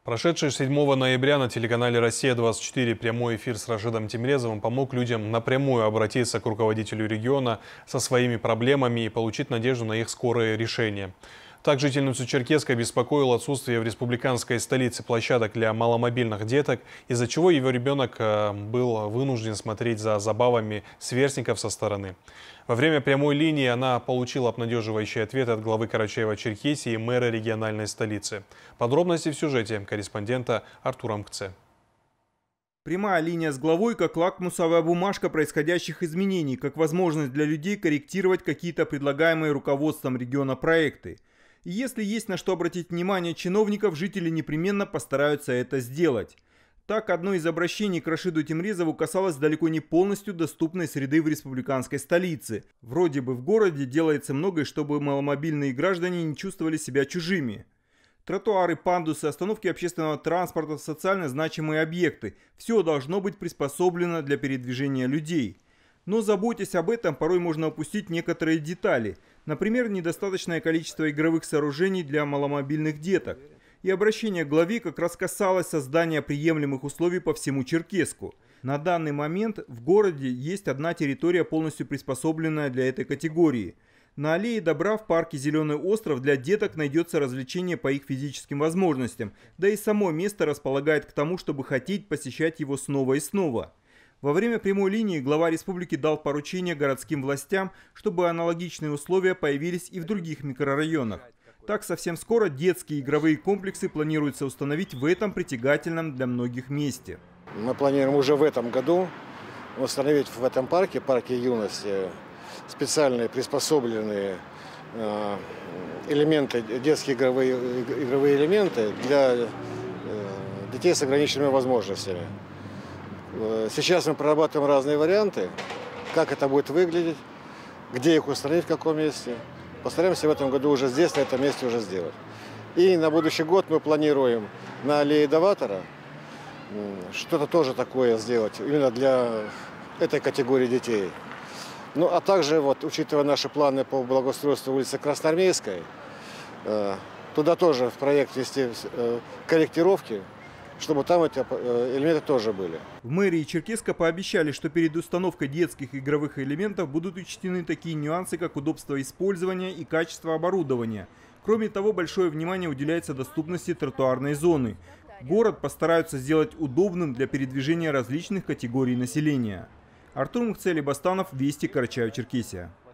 Прошедший 7 ноября на телеканале «Россия-24» прямой эфир с Рашидом Тимрезовым помог людям напрямую обратиться к руководителю региона со своими проблемами и получить надежду на их скорое решение. Так жительницу Черкесска беспокоило отсутствие в республиканской столице площадок для маломобильных деток, из-за чего его ребенок был вынужден смотреть за забавами сверстников со стороны. Во время прямой линии она получила обнадеживающий ответ от главы Карачаево-Черкесии и мэра региональной столицы. Подробности в сюжете корреспондента Артура Мкце. Прямая линия с главой как лакмусовая бумажка происходящих изменений, как возможность для людей корректировать какие-то предлагаемые руководством региона проекты. И если есть на что обратить внимание чиновников, жители непременно постараются это сделать. Так, одно из обращений к Рашиду Тимрезову касалось далеко не полностью доступной среды в республиканской столице. Вроде бы в городе делается многое, чтобы маломобильные граждане не чувствовали себя чужими. Тротуары, пандусы, остановки общественного транспорта, социально значимые объекты – все должно быть приспособлено для передвижения людей. Но, заботясь об этом, порой можно упустить некоторые детали. Например, недостаточное количество игровых сооружений для маломобильных деток. И обращение к главе как раз касалось создания приемлемых условий по всему Черкесску. На данный момент в городе есть одна территория, полностью приспособленная для этой категории. На аллее Добра в парке «Зеленый остров» для деток найдется развлечение по их физическим возможностям, да и само место располагает к тому, чтобы хотеть посещать его снова и снова. Во время прямой линии глава республики дал поручение городским властям, чтобы аналогичные условия появились и в других микрорайонах. Так, совсем скоро детские игровые комплексы планируется установить в этом притягательном для многих месте. Мы планируем уже в этом году установить в этом парке юности, специальные приспособленные элементы, детские игровые элементы для детей с ограниченными возможностями. Сейчас мы прорабатываем разные варианты, как это будет выглядеть, где их установить, в каком месте. Постараемся в этом году уже здесь, на этом месте уже сделать. И на будущий год мы планируем на аллее Даватора что-то тоже такое сделать, именно для этой категории детей. Ну, а также, учитывая наши планы по благоустройству улицы Красноармейской, туда тоже в проект ввести корректировки, чтобы там эти элементы тоже были. В мэрии Черкесска пообещали, что перед установкой детских игровых элементов будут учтены такие нюансы, как удобство использования и качество оборудования. Кроме того, большое внимание уделяется доступности тротуарной зоны. Город постараются сделать удобным для передвижения различных категорий населения. Артур Мкце, Бастанов, Вести, Карачаево-Черкесия.